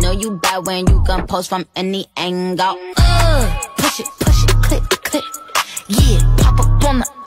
know you bad when you can post from any angle. Push it, click, click. Yeah, pop up on the